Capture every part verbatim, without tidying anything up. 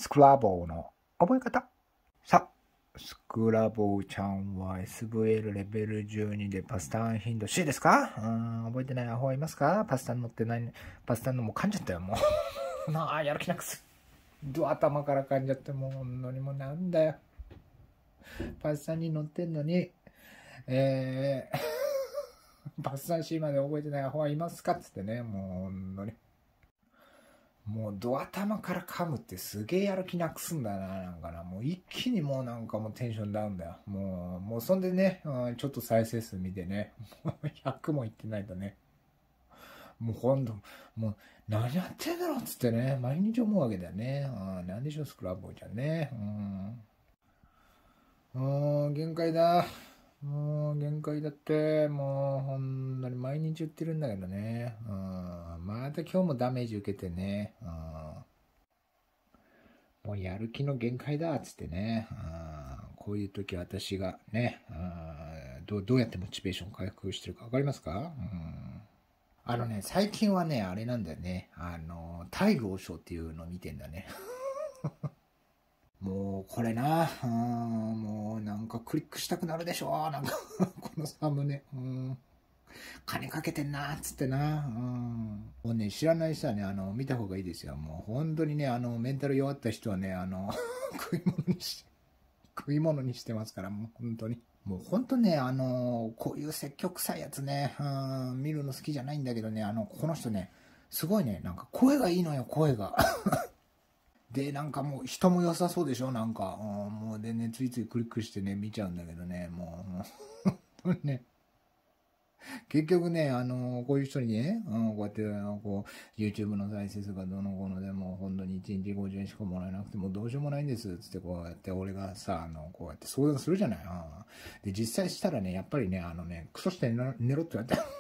スクラボーの覚え方。さあ、スクラボーちゃんは エスブイエル レベルじゅうにでパスタン頻度 C ですか？うーん、覚えてないアホはいますか？パスタン乗ってない、パスタンのもう噛んじゃったよ、もう。なあ、やる気なくす。ド頭から噛んじゃって、もう、何もなんだよ。パスタンに乗ってんのに、えー、パスタン C まで覚えてないアホはいますか？つってね、もう、ほんとに。もうド頭から噛むってすげえやる気なくすんだな、なんかな。もう一気にもうなんかもうテンションダウンだよ。もう、もうそんでね、うん、ちょっと再生数見てね、もうひゃくもいってないとね。もうほんと、もう何やってんだろうっつってね、毎日思うわけだよね。うん、なんでしょう、スクラッボーちゃんね。うん。うん、限界だ。もう限界だって、もうほんとに毎日言ってるんだけどね。うん、また今日もダメージ受けてね。うん、もうやる気の限界だっつってね。うん、こういう時私がね、うん、どう、どうやってモチベーション回復してるかわかりますか？うん、あのね、最近はね、あれなんだよね。あの、大愚王将っていうのを見てんだね。もう、これな、うん、もうなんかクリックしたくなるでしょ。なんかこのサムネ。うん、金かけてんなっつってな。うん。もうね、知らない人はね、あの、見た方がいいですよ。もう本当にね、あの、メンタル弱った人はね、あの、食い物にし、食い物にしてますから、もう本当に。もう本当ね、あの、こういう積極臭いやつね、うん、見るの好きじゃないんだけどね、あの、この人ね、すごいね、なんか声がいいのよ、声が。で、なんかもう人も良さそうでしょ、なんか。うん、もうでね、ついついクリックしてね、見ちゃうんだけどね、もう、本当にね。結局ね、あの、こういう人にね、うん、こうやって、こう、YouTube の再生数がどうのこうのでも、本当にいちにちごじゅうえんしかもらえなくてもどうしようもないんです、つってこうやって俺がさ、あの、こうやって相談するじゃない。うん、で、実際したらね、やっぱりね、あのね、クソして寝ろって言われた。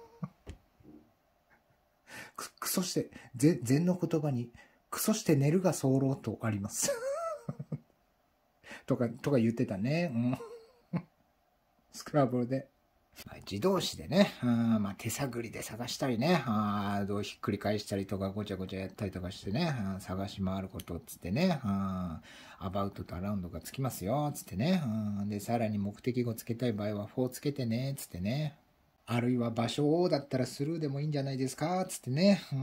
く、クソして、禅、禅の言葉に、クソして寝るが候とあります。とか、とか言ってたね。うん。スクラブルで。自動詞でね、うんまあ、手探りで探したりね、あどうひっくり返したりとかごちゃごちゃやったりとかしてね、うん、探し回ることっつってね、うん、アバウトとアラウンドがつきますよ、つってね、うん、で、さらに目的語つけたい場合はフォーつけてね、つってね、あるいは場所をだったらスルーでもいいんじゃないですか、つってね、うん、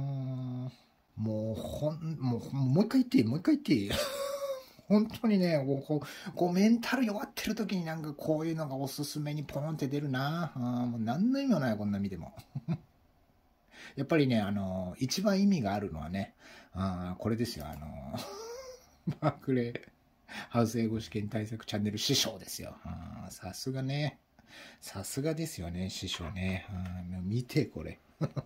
もうほん、もう、もう一回言っていいもう一回言っていい本当にね、こう、こうメンタル弱ってる時になんかこういうのがおすすめにポンって出るな。あもう何の意味もない、こんな見ても。やっぱりね、あの、一番意味があるのはね、あこれですよ、あの、バークレーハウス英語試験対策チャンネル師匠ですよ。さすがね。さすがですよね、師匠ね。見て、これ。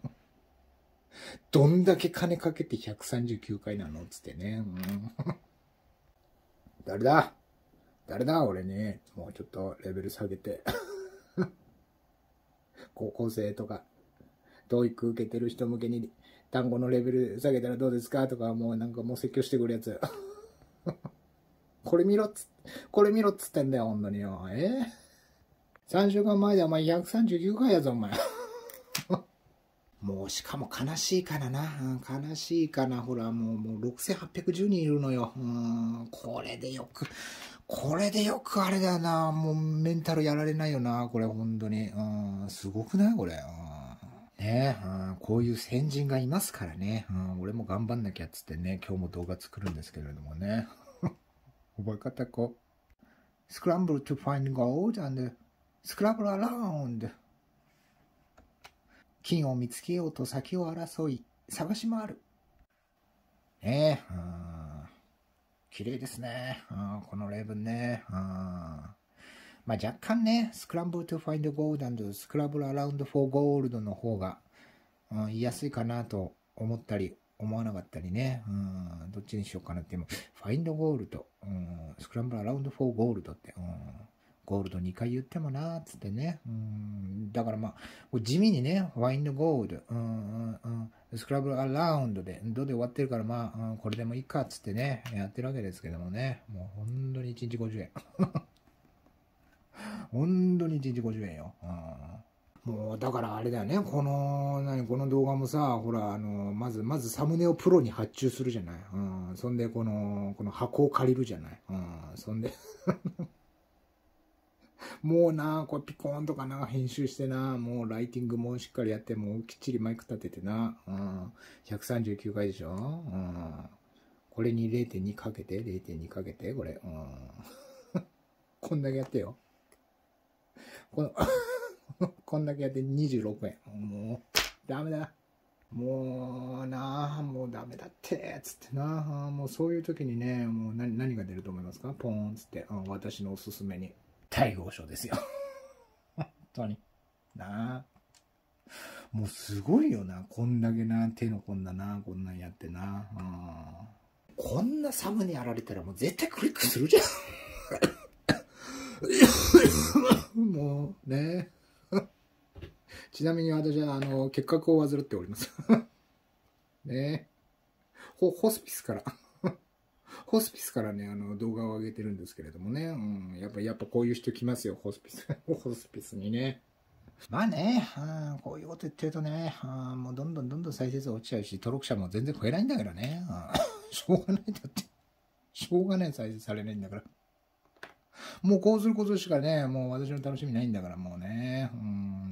どんだけ金かけてひゃくさんじゅうきゅうかいなのつってね。うん誰だ誰だ俺ね、もうちょっとレベル下げて。高校生とか、教育受けてる人向けに単語のレベル下げたらどうですかとか、もうなんかもう説教してくるやつ。これ見ろっつ、これ見ろっつってんだよ、ほんとによ。えー、さんしゅうかんまえでお前ひゃくさんじゅうきゅうかいやぞ、お前。もうしかも悲しいからな。うん、悲しいかな。ほら、もう、もうろくせんはっぴゃくじゅうにんいるのよ。うん、これでよく、これでよくあれだよな。もうメンタルやられないよな。これ本当に。うん、すごくないこれ。うん、ね、うん、こういう先人がいますからね。うん、俺も頑張んなきゃっつってね、今日も動画作るんですけれどもね。覚え方こう。Scramble to find gold and scramble around. 金を見つけようと先を争い、探し回る。ねえ、うん、綺麗ですね。うん、この例文ね。うん、まあ若干ね、scramble to find gold and scramble around for gold の方が、うん、言いやすいかなと思ったり、思わなかったりね。うん、どっちにしようかなっても、find gold、うん、scramble around for gold って、うん、ゴールドにかい言ってもなーっつってね。うん、だからまあ、地味にね、find gold、うんうんうん、scramble around で、どで終わってるからまあ、うん、これでもいいかっつってね、やってるわけですけどもね。もう本当にいちにちごじゅうえん。本当にいちにちごじゅうえんよ。うんもう、だからあれだよね。この、何、この動画もさ、ほら、あの、まず、まずサムネをプロに発注するじゃない。うん。そんで、この、この箱を借りるじゃない。うん。そんで、もうな、これピコーンとかな、編集してな、もうライティングもしっかりやって、もうきっちりマイク立ててな。うん。ひゃくさんじゅうきゅうかいでしょ。うん。これに れいてんに かけて、れいてんに かけて、これ。うん。こんだけやってよ。このこんだけやってにじゅうろくえん。もう、ダメだ。もうなあ、もうダメだって、つってな。もうそういう時にね、もう何何が出ると思いますか？ポーンつって、私のおすすめに。大号賞ですよ。本当に。なあ。もうすごいよな。こんだけな、手の込んだな、こんなんやってな。うん、こんなサムネやられたらもう絶対クリックするじゃん。もうね。ちなみに私は、あの、結核を患っております。ねホ、ホスピスから、ホスピスからね、あの、動画を上げてるんですけれどもね。うん、やっぱ、やっぱこういう人来ますよ、ホスピス。ホスピスにね。まあね、うん、こういうこと言ってるとね、うん、もうどんどんどんどん再生数落ちちゃうし、登録者も全然増えないんだからね。うん、しょうがないだって。しょうがない再生されないんだから。もうこうすることしかね、もう私の楽しみないんだから、もうね。うん、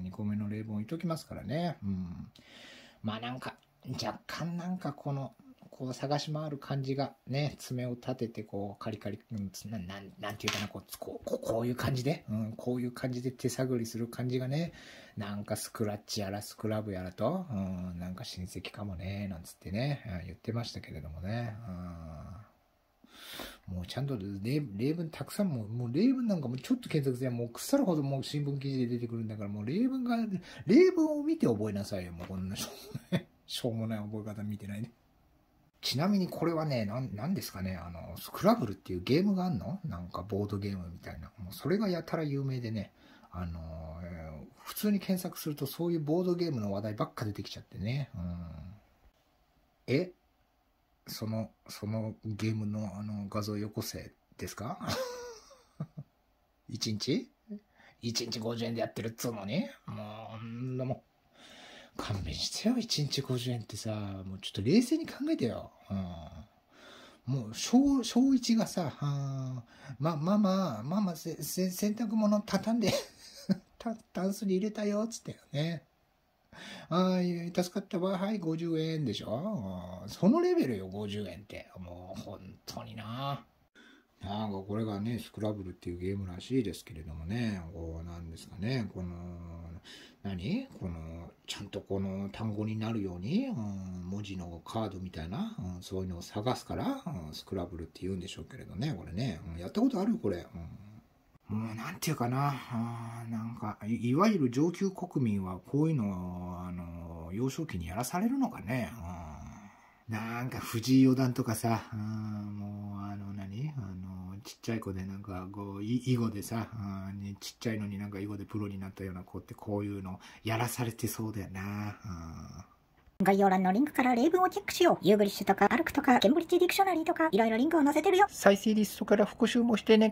にこめの例文言っときますからね。うん。まあなんか、若干なんかこの、こう探し回る感じがね、爪を立ててこうカリカリ、うん、な, な, なんていうかな、こうこうこういう感じで、うん、こういう感じで手探りする感じがね、なんかスクラッチやらスクラブやらと、うん、なんか親戚かもね、なんつってね、うん、言ってましたけれどもね。うん、もうちゃんと例, 例文たくさんもう、もう例文なんかもちょっと検索すればもう腐るほどもう新聞記事で出てくるんだから、もう例文が、例文を見て覚えなさいよ、もうこんなしょうもない、しょうもない覚え方見てないで。ちなみにこれはね、なん、なんですかね、あの、スクラブルっていうゲームがあんの？なんかボードゲームみたいな。もうそれがやたら有名でね、あの、えー、普通に検索するとそういうボードゲームの話題ばっか出てきちゃってね。うん、えその、そのゲームのあの画像よこせですか？いちにち ?いち 日ごじゅうえんでやってるっつうのに、もう、んなもん。勘弁してよ、いちにちごじゅうえんってさ、もうちょっと冷静に考えてよ。うん、もう小、小一がさ、あま、まあまあ、まあまあ、せせ洗濯物畳んでた、タンスに入れたよ、つってよね。ああ、助かったわ、はい、ごじゅうえんでしょ。そのレベルよ、ごじゅうえんって。もう、本当にな。なんかこれがね、スクラブルっていうゲームらしいですけれどもね、こうなんですかね、この、何この、ちゃんとこの単語になるように、うん、文字のカードみたいな、うん、そういうのを探すから、うん、スクラブルって言うんでしょうけれどね、これね。うん、やったことあるこれ。うん、もうなんていうかな、あなんかい、いわゆる上級国民はこういうのを、あの、幼少期にやらされるのかね。うん、なんか藤井四段とかさ、うん、もうあの何あのちっちゃい子でなんかこう囲碁でさ、うん、ちっちゃいのになんか囲碁でプロになったような子ってこういうのやらされてそうだよな。うん、 概要欄のリンクから例文をチェックしよう。ユーグリッシュとかアルクとかケンブリッジディクショナリーとかいろいろリンクを載せてるよ。 再生リストから復習もしてね。